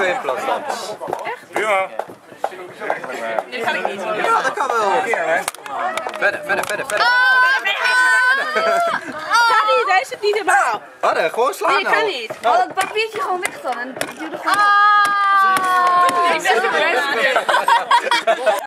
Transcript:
even in plaats dan. Echt? Ja. Nu ga ik niet. Ja, dat kan wel. Verder. Kan niet, hij is het niet helemaal. Gewoon slaan Nee, nou. kan niet. Al het papiertje gewoon weg dan en doe er gewoon